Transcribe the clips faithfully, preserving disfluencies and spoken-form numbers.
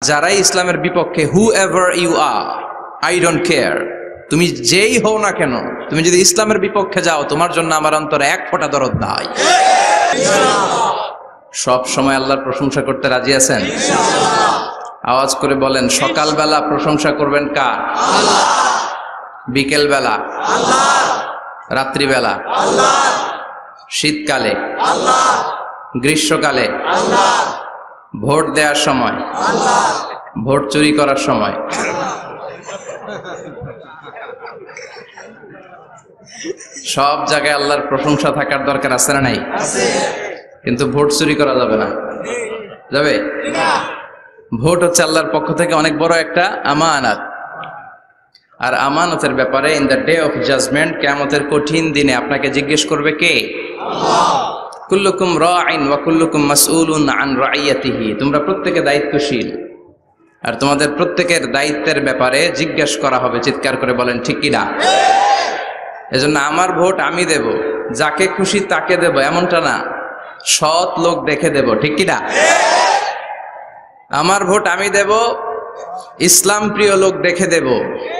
যারাই ইসলামের বিপক্ষে, whoever you are, I don't care, তুমি যেই হও না কেন, তুমি যদি ইসলামের বিপক্ষে যাও, তোমার জন্য আমার অন্তরে এক ফোঁটা দরদ নাই। সব সময় আল্লাহর প্রশংসা করতে রাজি আছেন? আওয়াজ করে বলেন, সকালবেলা প্রশংসা করবেন কার? বিকেল বেলা? রাত্রিবেলা? শীতকালে? গ্রীষ্মকালে? ভোট দেওয়ার সময়? ভোট চুরি করার সময়? সব জায়গায় আল্লাহর প্রশংসা থাকার দরকার আছে না নাই? কিন্তু ভোট চুরি করা যাবে না। যাবে? ভোট হচ্ছে আল্লাহর পক্ষ থেকে অনেক বড় একটা আমানত, আর আমানতের ব্যাপারে in the day of judgement, কিয়ামতের কঠিন দিনে আপনাকে জিজ্ঞেস করবে কে? আল্লাহ। কুল্লুকুম রাঈন ওয়া কুল্লুকুম মাসউলুন আন রাইয়াতিহি, তোমরা প্রত্যেকে দায়িত্বশীল, আর তোমাদের প্রত্যেকের দায়িত্বের ব্যাপারে জিজ্ঞেস করা হবে। চিৎকার করে বলেন ঠিক কি না? এজন্য আমার ভোট আমি দেব, যাকে খুশি তাকে দেব এমনটা না, সৎ লোক দেখে দেব। ঠিক কি না? আমার ভোট আমি দেব, ইসলাম প্রিয় লোক দেখে দেব,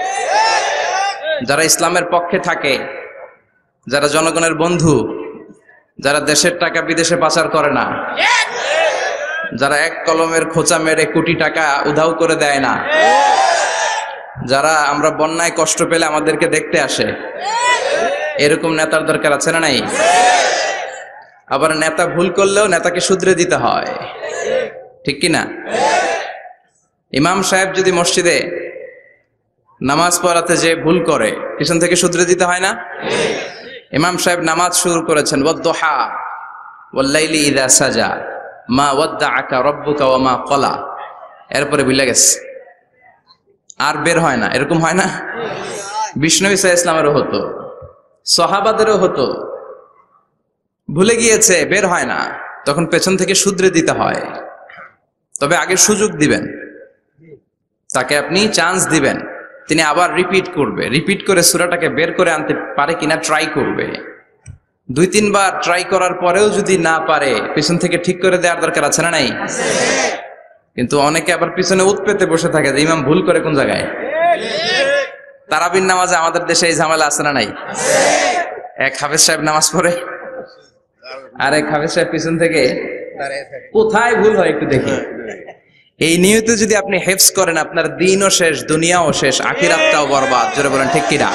যারা ইসলামের পক্ষে থাকে, যারা জনগণের বন্ধু, যারা দেশের টাকা বিদেশে পাচার করে না, যারা এক কলমের খোঁচা মেরে কোটি টাকা উধাও করে দেয় না, যারা আমরা বন্যায় কষ্ট পেলে আমাদেরকে দেখতে আসে, এরকম নেতার দরকার আছে না নাই? আবার নেতা ভুল করলেও নেতাকে শুধরে দিতে হয়। ঠিক কি না? ইমাম সাহেব যদি মসজিদে নামাজ পড়াতে যে ভুল করে, পিছন থেকে শুধরে দিতে হয় না? ইমাম সাহেব নামাজ শুরু করেছেন, ওয়াদ-দুহা ওয়াল-লাইলি ইযা সাজা মা ওয়াদ্দাআকা রাব্বুকা ওয়া মা ক্বালা, এরপরে ভুলে গেছে, আর বের হয় না। এরকম হয় না? বিষ্ণু ঈসা ইসলামেরও হতো, সাহাবাদেরও হতো, ভুলে গিয়েছে, বের হয় না, তখন পেছন থেকে শুধরে দিতে হয়। তবে আগে সুযোগ দিবেন, তাকে আপনি চান্স দিবেন, তিনি আবার রিপিট করবে, রিপিট করে সূরাটাকে বের করে আনতে পারে কিনা ট্রাই করবে। দুই তিনবার ট্রাই করার পরেও যদি না পারে, পিছন থেকে ঠিক করে দেওয়ার দরকার আছে না নাই? কিন্তু অনেকে আবার পিছনে উৎ পেতে বসে থাকে যে ইমাম ভুল করে কোন জায়গায়। তারাবির নামাজে আমাদের দেশে এই ঝামেলা আছে না নাই? এক হাফেজ সাহেব নামাজ পড়ে, আর এক হাফেজ সাহেব পিছন থেকে কোথায় ভুল হয় একটু দেখি। এই নিয়তে যদি আপনি হেফজ করেন, আপনার দিনও শেষ, দুনিয়াও শেষ, আখিরাতটাও বরবাদ। জোরে বলেন ঠিক কিনা?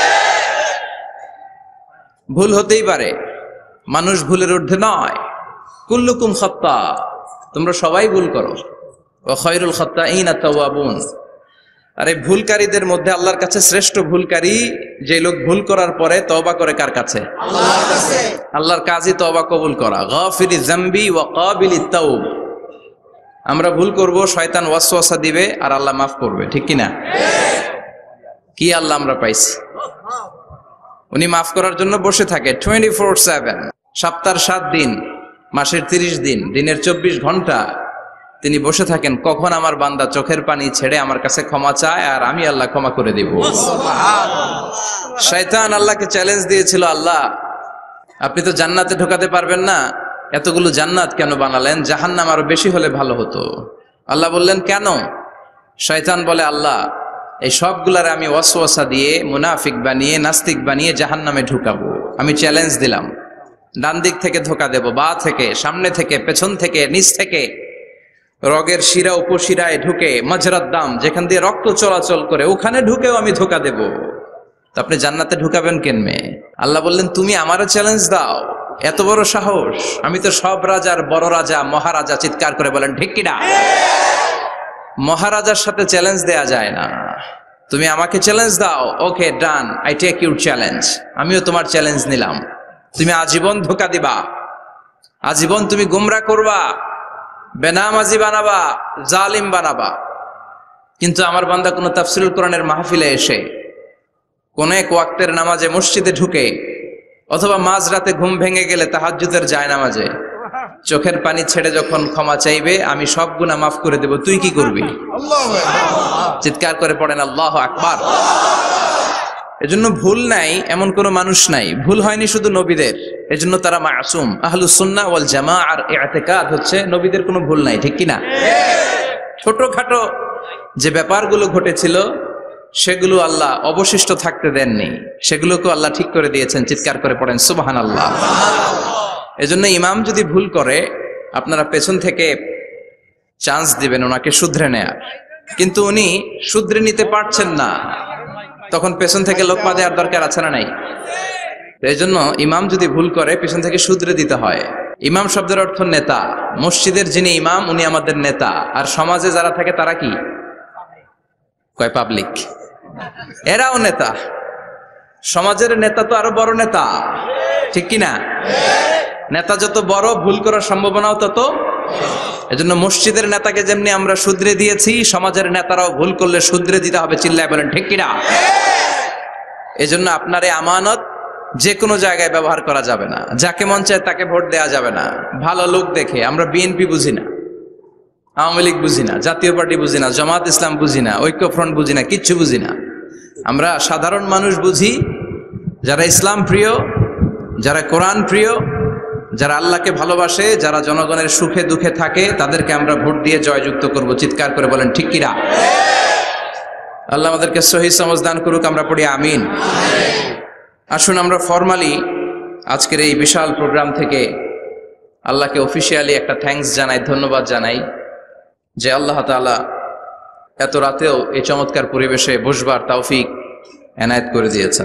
ভুল হতেই পারে, মানুষ ভুলের ঊর্ধ্বে নয়। কুল্লুকুম খাত্তা, তোমরা সবাই ভুল করো, ওয়া খায়রুল খাত্তাইনা তাওয়াবুন, আর এই ভুলকারীদের মধ্যে আল্লাহর কাছে শ্রেষ্ঠ ভুলকারী যে লোক ভুল করার পরে তওবা করে কার কাছে? আল্লাহর কাছে। আল্লাহর কাজই তওবা কবুল করা। গাফিরিয যামবি ওয়া কাবিলিত তাওব, আমরা ভুল করব, শয়তান ওয়াসওয়াসা দিবে, আর আল্লাহ মাফ করবে। ঠিক কি না? কি আল্লাহ আমরা পাইছি, উনি মাফ করার জন্য বসে থাকে টোয়েন্টি ফোর সেভেন, সপ্তাহের সাত দিন, মাসের তিরিশ দিন, দিনের চব্বিশ ঘন্টা তিনি বসে থাকেন, কখন আমার বান্দা চোখের পানি ছেড়ে আমার কাছে ক্ষমা চায় আর আমি আল্লাহ ক্ষমা করে দিব। শয়তান আল্লাহকে চ্যালেঞ্জ দিয়েছিল, আল্লাহ আপনি তো জান্নাতে ঢোকাতে পারবেন না, এতগুলো জান্নাত কেন বানালেন? জাহান্নাম আরো বেশি হলে ভালো হতো। আল্লাহ বললেন কেন? শয়তান বলে, আল্লাহ এই সবগুলার আমি ওয়াসওয়াসা দিয়ে, মুনাফিক বানিয়ে, নাস্তিক বানিয়ে জাহান্নামে ঢুকাবো। আমি চ্যালেঞ্জ দিলাম, ডান দিক থেকে ধোকা দেব, বা থেকে, সামনে থেকে, পেছন থেকে, নিচ থেকে, রগের শিরা উপশিরায় ঢুকে, মাজরাত দাম যেখান দিয়ে রক্ত চলাচল করে ওখানে ঢুকেও আমি ধোকা দেব। তো আপনি জান্নাতে ঢুকাবেন কেনমে? আল্লাহ বললেন তুমি আমারও চ্যালেঞ্জ দাও, এত বড় সাহস? আমি তো সব রাজার বড় রাজা, মহারাজা। চিৎকার করে বলেন ঠিক কিনা? মহারাজার সাথে চ্যালেঞ্জ দেয়া যায় না। তুমি আমাকে চ্যালেঞ্জ দাও, okay done, I take your challenge, আমিও তোমার চ্যালেঞ্জ নিলাম। তুমি আজীবন ধোকা দিবা, আজীবন তুমি গুমরাহ করবা, বেনামাজি বানাবা, জালিম বানাবা, কিন্তু আমার বান্দা কোনো তাফসীরুল কোরআনের মাহফিলে এসে, কোন এক ওয়াক্তের নামাজে মসজিদে ঢুকে, অথবা মাঝরাতে ঘুম ভেঙে গেলে তাহাজ্জুদের জায়নামাজে চোখের পানি ছেড়ে যখন ক্ষমা চাইবে, আমি সব গুনাহ মাফ করে দেব, তুই কি করবি? চিৎকার করে পড়েন আল্লাহু আকবার। এজন্য ভুল নাই এমন কোন মানুষ নাই, ভুল হয়নি শুধু নবীদের, এজন্য তারা মাসুম। আহলুস সুন্নাহ ওয়াল জামাআর ইতিকাদ হচ্ছে নবীদের কোনো ভুল নাই। ঠিক কি না? ছোটখাটো যে ব্যাপারগুলো ঘটেছিল সেগুলো আল্লাহ অবশিষ্ট থাকতে দেননি, সেগুলোকে আল্লাহ ঠিক করে দিয়েছেন। চিৎকার করে পড়েন সুবহানাল্লাহ। এজন্য ইমাম যদি ভুল করে আপনারা পেছন থেকে চান্স দিবেন ওনাকে শুধরে নেয়ার, কিন্তু উনি শুধরে নিতে পারছেন না, তখন পেছন থেকে লোকমা দেওয়ার দরকার আছে না নাই? এই জন্য ইমাম যদি ভুল করে পেছন থেকে শুধরে দিতে হয়। ইমাম শব্দের অর্থ নেতা। মসজিদের যিনি ইমাম উনি আমাদের নেতা, আর সমাজে যারা থাকে তারা কি কয় পাবলিক, এরাও নেতা। সমাজের নেতা তো আরো বড় নেতা, ঠিক কিনা? নেতা যত বড় ভুল করার সম্ভাবনাও তত। এজন্য মসজিদের নেতাকে যেমনি আমরা শুধরে দিয়েছি, সমাজের নেতারাও ভুল করলে শুধরে দিতে হবে। চিল্লায় বলেন ঠিক কিনা? এজন্য আপনার এই আমানত যে কোনো জায়গায় ব্যবহার করা যাবে না, যাকে মন চায় তাকে ভোট দেওয়া যাবে না। ভালো লোক দেখে, আমরা বিএনপি বুঝি না, আওয়ামী লীগ বুঝি না, জাতীয় পার্টি বুঝি না, জামাত ইসলাম বুঝি না, ঐক্যফ্রন্ট বুঝি না, কিচ্ছু বুঝি না। আমরা সাধারণ মানুষ বুঝি, যারা ইসলাম প্রিয়, যারা কোরআন প্রিয়, যারা আল্লাহকে ভালোবাসে, যারা জনগণের সুখে দুঃখে থাকে, তাদেরকে আমরা ভোট দিয়ে জয়যুক্ত করব। চিৎকার করে বলেন ঠিক কিনা? আল্লাহ আমাদেরকে সহি সমঝ দান করুক, আমরা পড়ি আমিন। আসুন আমরা ফরমালি আজকের এই বিশাল প্রোগ্রাম থেকে আল্লাহকে অফিসিয়ালি একটা থ্যাঙ্কস জানাই, ধন্যবাদ জানাই যে আল্লাহ তাআলা এত রাতেও এই চমৎকার পরিবেশে বসবার তৌফিক এনায়েত করে দিয়েছেন।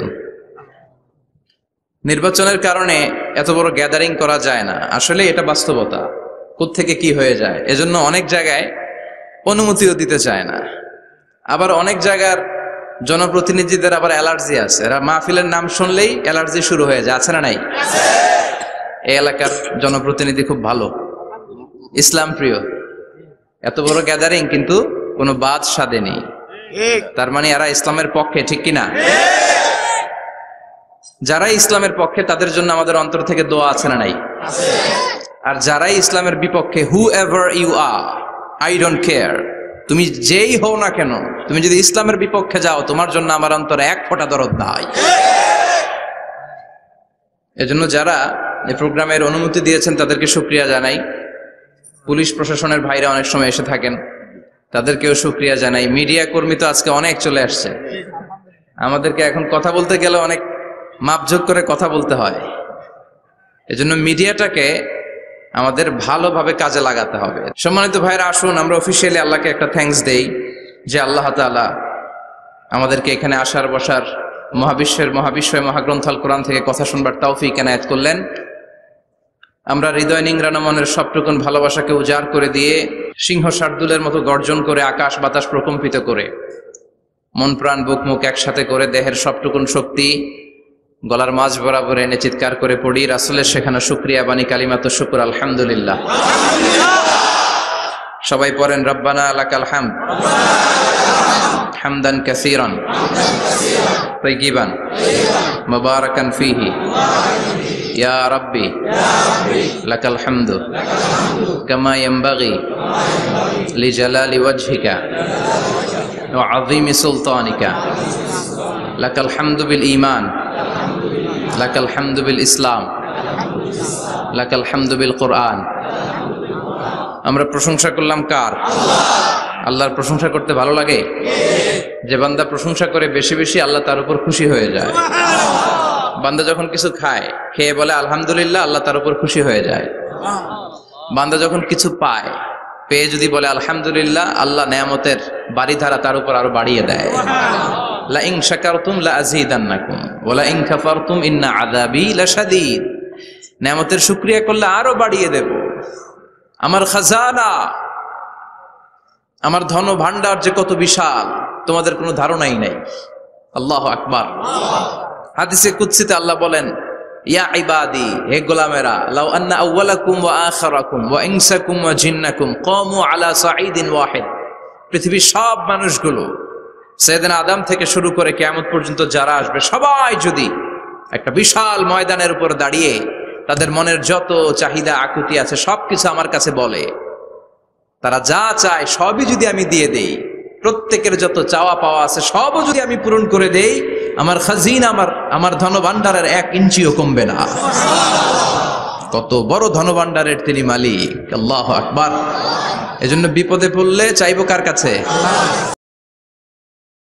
নির্বাচনের কারণে এত বড় গ্যাদারিং করা যায় না, আসলে এটা বাস্তবতা। কোত্থেকে কি হয়ে যায়, এজন্য অনেক জায়গায় অনুমতিও দিতে চায় না। আবার অনেক জায়গার জনপ্রতিনিধিদের আবার অ্যালার্জি আছে, এরা মাহফিলের নাম শুনলেই অ্যালার্জি শুরু হয়ে যায়, আছে না নাই? এই এলাকার জনপ্রতিনিধি খুব ভালো, ইসলাম প্রিয়, এত বড় গ্যাদারিং কিন্তু কোনো বাদ সাধে নেই, তার মানে এরা ইসলামের পক্ষে, ঠিক কিনা? যারাই ইসলামের পক্ষে তাদের জন্য আমাদের অন্তর থেকে দোয়া আছে না নাই? আর যারাই ইসলামের বিপক্ষে, whoever you are, I don't care, তুমি যেই হও না কেন, তুমি যদি ইসলামের বিপক্ষে যাও, তোমার জন্য আমার অন্তরে এক ফোঁটা দরদ নাই। এজন্য যারা এই প্রোগ্রামের অনুমতি দিয়েছেন তাদেরকে শুকরিয়া জানাই। পুলিশ প্রশাসনের ভাইরা অনেক সময় এসে থাকেন, তাদেরকেও শুকরিয়া জানাই। মিডিয়া কর্মী তো আজকে অনেক চলে আসছে, আমাদেরকে এখন কথা বলতে গেলে অনেক মাপঝোক করে কথা বলতে হয়। এজন্য মিডিয়াটাকে আমাদের ভালোভাবে কাজে লাগাতে হবে। সম্মানিত ভাইরা, আসুন আমরা অফিসিয়ালি আল্লাহকে একটা থ্যাঙ্কস দেই যে আল্লাহ তাআলা আমাদেরকে এখানে আসার বসার, মহাবিশ্বের মহাবিশ্বয় মহাগ্রন্থাল কোরআন থেকে কথা শুনবার তৌফিক এনায়েত করলেন। আমরা হৃদয় নিংড়ানো মনের সবটুকুন ভালোবাসাকে উজাড় করে দিয়ে, সিংহ শার্দুলের মতো গর্জন করে, আকাশ বাতাস প্রকম্পিত করে, মন প্রাণ বুক মুখ একসাথে করে, দেহের সবটুকুন শক্তি গলার মাঝ বরাবর এনে চিৎকার করে পড়ি রাসূলের শেখানো শুকরিয়া বাণী কালিমাত শুকর আলহামদুলিল্লাহ। সবাই পড়েন রব্বানা লাকাল হামদ হামদান কাসীরান তাইয়িবান মুবারাকান ফীহি ইয়া রাব্বি লাকাল হামদু কামা ইয়ানবাগি লিজালালি ওয়াজহিকা ওয়া আযীমি সুলতানিকা লাকাল হামদু বিল ঈমান লাকাল হামদু বিল ইসলাম লাকাল হামদু বিল কোরআন। আমরা প্রশংসা করলাম কার? আল্লাহর প্রশংসা করতে ভালো লাগে? যে বান্দা প্রশংসা করে বেশি বেশি, আল্লাহ তার উপর খুশি হয়ে যায়। বান্দা যখন কিছু খায়, খেয়ে বলে আলহামদুলিল্লাহ, আল্লাহ তার উপর খুশি হয়ে যায়। বান্দা যখন কিছু পায়, পেয়ে যদি বলে আলহামদুলিল্লাহ, আল্লাহ নেয়ামতের বাড়িধারা তার উপর আরো বাড়িয়ে দেয়। লা ইন শাকারতুম লা আযীদান্নাকুম ওয়া লা ইন কাফারতুম ইন্না আযাবী লাশাদীদ। নেয়ামতের শুকরিয়া করলে আরো বাড়িয়ে দেব। আমার খাজানা, আমার ধন ভান্ডার যে কত বিশাল, তোমাদের কোনো ধারণাই নাই। আল্লাহু আকবার। হাদিসে কুদসিতে আল্লাহ বলেন, ইয়া ইবাদি, হে গোলামেরা, লাউ আন্না আউওয়ালাকুম ওয়া আখিরাকুম ওয়া ইনসাকুম ওয়া জিন্নাকুম কামু আলা সাঈদিন ওয়াহিদ। পৃথিবীর সব মানুষগুলো, সাইয়েদনা আদম থেকে শুরু করে কিয়ামত পর্যন্ত যারা আসবে, সবাই যদি একটা বিশাল ময়দানের উপর দাঁড়িয়ে তাদের মনের যত চাহিদা আকুতি আছে সবকিছু আমার কাছে বলে, তারা যা চায় সবই যদি আমি দিয়ে দেই, প্রত্যেকের যত চাওয়া পাওয়া আছে সবও যদি আমি পূরণ করে দেই, আমার খাজিনা, আমার আমার ধনভাণ্ডারের এক ইঞ্চিও কমবে না। কত বড় ধনভাণ্ডারের তিনি মালিক। আল্লাহু আকবার। এজন্য বিপদে পড়লে চাইবো কার কাছে?